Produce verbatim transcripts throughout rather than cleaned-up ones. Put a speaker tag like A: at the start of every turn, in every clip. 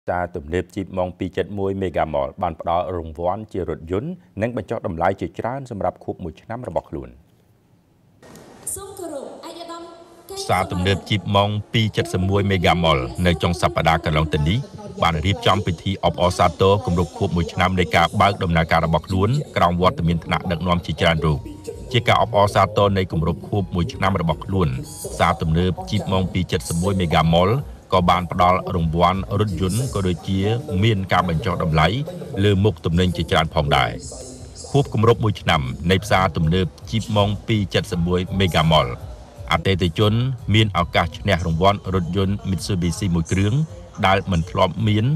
A: Xa tụm nếp chịp mong pi chất mùi mega mall bàn đó rung vón chia rụt dún nâng bánh chọt đầm lái chia trán xâm rạp khúc một năm ra bọc luôn. Xa tụm nếp chịp mong pi chất xâm mùi mega mall nơi trong sắp đá cả lòng tình đi bàn riêng trong pi thi of Osato cùng rục khúc một năm để cả bác đầm nà cả ra bọc luôn trong vọt tụm miền thạc đợt nóm chia trán rù. Chia cả of Osato nơi cùng rục khúc một năm ra bọc luôn. Xa tụm nếp chịp mong pi chất xâm mùi mega mall có bàn bắt đầu rung ván rút dún có đôi chia miền cam bánh chọt đầm lấy lừa mục tụm nên chỉ tràn phòng đại khúc cùng rốt mùi nằm nếp xa tụm nếp chip mong pi chặt sầm mùi mega mall à tê tê chốn miền áo cà nè rung ván rút dún Mitsubishi mùi krướng đại mình lọm miền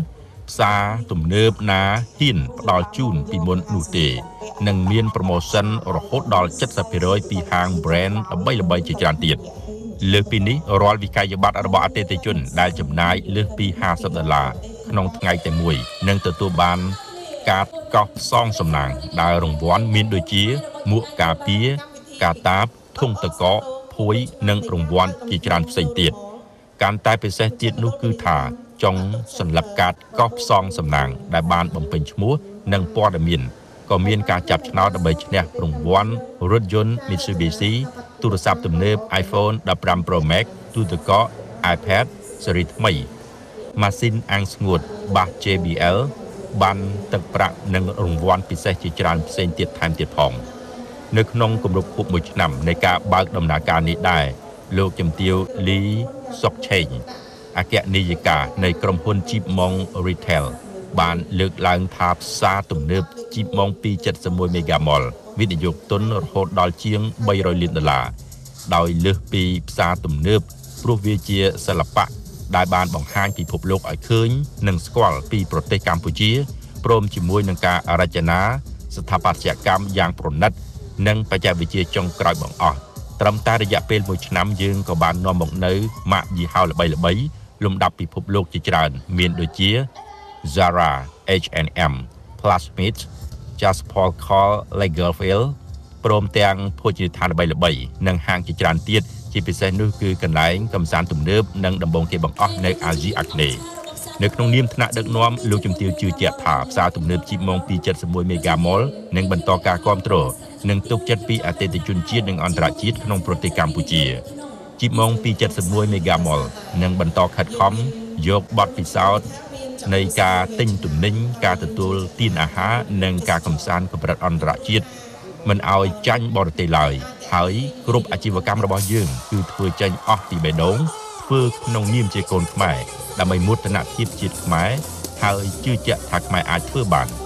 A: xa tụm nếp ná hiền đòi chun pi môn nụ tệ nâng miền promotion rồi hốt đòi chất sập rồi pi hàng brand bay là bay chỉ tràn tiềnលើពីនេះរាល់វិក័យប័ត្ររបស់អតិថិជនដែលចំណាយលើសពីห้าสิบដុល្លារក្នុងថ្ងៃតែមួយនឹងទទួលបានការកោះសងសំណាងដែលរង្វាន់មានដូចជាមួកការពារកាតាបធុងតកកភួយនិងរង្វាន់ជាច្រើនផ្សេងទៀតកាន់តែពិសេសទៀតនោះគឺថាចុងសន្លឹកកាតកោះផ្សងសំណាងដែលបានបំពេញឈ្មោះនិងព័ត៌មានក៏មានការចាប់ឆ្នោតដើម្បីឈ្នះរង្វាន់រថយន្ត Mitsubishi ទូរស័ព្ទទំនើប iPhone สิบห้า Pro Max ទូទឹកកក iPad ស៊េរីថ្មីម៉ាស៊ីនអាំងស្ងួតបាស jê bê lờ បានទឹកប្រាក់និងរង្វាន់ពិសេសជាច្រើនផ្សេងទៀតថែមទៀតផងនៅក្នុងគម្រប់ខួបមួយឆ្នាំនៃការបើកដំណើរការនេះដែរលោកជំទាវលីសុកឆេងអគ្គនាយិកានៃក្រុមហ៊ុន Jeep Mong Retail បានលើកឡើងថាផ្សារទំនើប Jeep Mong pi chất sầm mùi mega mall វិនិយោគទុនរហូតដល់ជាងបីរយលានដុល្លារដោយលើសពីផ្សារទំនើបព្រោះវាជាសិល្បៈដែលបានបង្ហាញពិភពលោកឲ្យឃើញនិងស្គាល់ពីប្រទេសកម្ពុជាព្រមជាមួយនឹងការរចនាស្ថាបត្យកម្មយ៉ាងប្រណិតនិងបច្ចេកវិទ្យាចុងក្រោយបង្អស់ត្រឹមតែរយៈពេលមួយឆ្នាំយើងក៏បាននាំមកនៅម៉ាកយីហោល្បីៗលំដាប់ពិភពលោកជាច្រើនមានដូចជា Zara, H and M, Plasmid, Just Paul Call, Lagerfeld ព្រមទាំងភោជនីយដ្ឋានល្បីៗនិងហាងជាច្រើនទៀតជាពិសេសនោះគឺកន្លែងកម្សាន្តទំនើបនិងដំបូងគេបង្អស់នៅអាស៊ីអាគ្នេយ៍នៅក្នុងនាមថ្នាក់ដឹកនាំលោកជំទាវជឿជាក់ថាផ្សារទំនើប Jeep Mong pi chất sầm mùi mega mall នឹងបន្តការគាំទ្រនិងទុកចិត្តពីអតិថិជនជាតិនិងអន្តរជាតិក្នុងប្រទេសកម្ពុជា Jeep Mong pi chất sầm mùi mega mall នឹងបន្តខិតខំយកបទពិសោធន៍នៃការទិញទំនិញការទទួលទានអាហារនិងការកម្សាន្តកម្រិតអន្តរជាតិមិនឲ្យចាញ់បរទេសឡើយហើយគ្រប់អាជីវកម្មរបស់យើងគឺធ្វើចេញអស់ពីបេះដូងធ្វើក្នុងនាមជាកូនខ្មែរដើម្បីមោទនភាពជាតិខ្មែរហើយជឿជាក់ថាខ្មែរអាចធ្វើបាន